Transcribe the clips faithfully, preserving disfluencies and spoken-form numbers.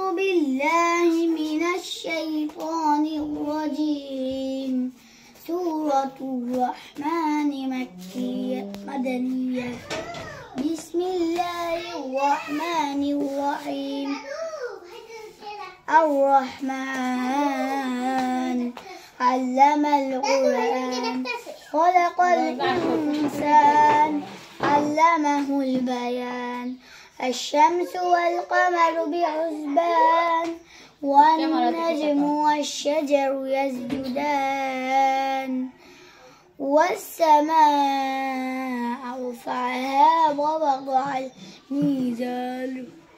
بالله من الشيطان الرجيم سورة الرحمن مكية مدنية بسم الله الرحمن الرحيم الرحمن علم القرآن خلق الإنسان علمه البيان الشمس والقمر بحسبان والنجم والشجر يسجدان والسماء رفعها ووضع الميزان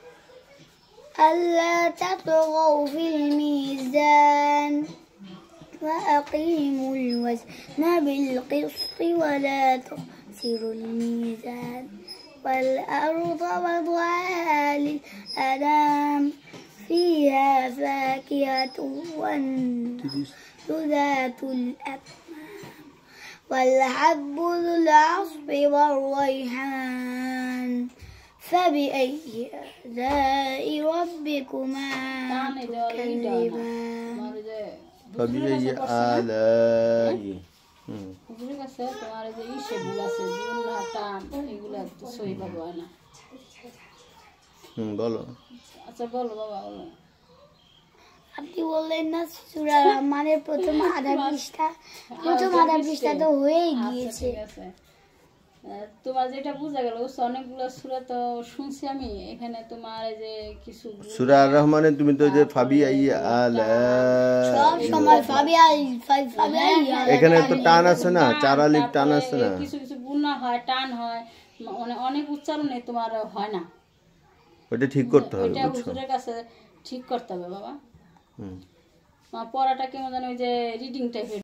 ألا تطغوا في الميزان وأقيموا الوزن بالقسط ولا تخسروا الميزان والأرض وضعها للأنام فيها فاكهة والنخل ذات الأكمام والحب ذو العصف والريحان فبأي آلاء ربكما تكذبان فبأي آلاء বুঝে গেছে তোমার যে ইসে গুলো আছে দুনা টান এগুলো তো সই পাবো না হুম বলো আচ্ছা বলো বাবা বলো আপনি বললেন না সূরা রহমানের প্রথম আধা পৃষ্ঠা প্রথম আধা পৃষ্ঠা তো হয়েই গিয়েছে তোমার যেটা বোঝা গেল অনেকগুলো সূরা তো শুনছি আমি এখানে তোমার যে কিছু সূরা আর রহমানে তুমি তো যে ফাবিআই আলা সব সময় ফাবিআই ফাবিআই এখানে তো টান আছে না চার আলিফ টান আছে না কিছু কিছু গুণা হয় টান হয় মানে অনেক উচ্চারণে তোমার হয় না ওটা ঠিক করতে হবে ওটা হুজুরের কাছে ঠিক করতে হবে বাবা হুম পড়াটা কেমন জানো ওই যে রিডিং টাইপের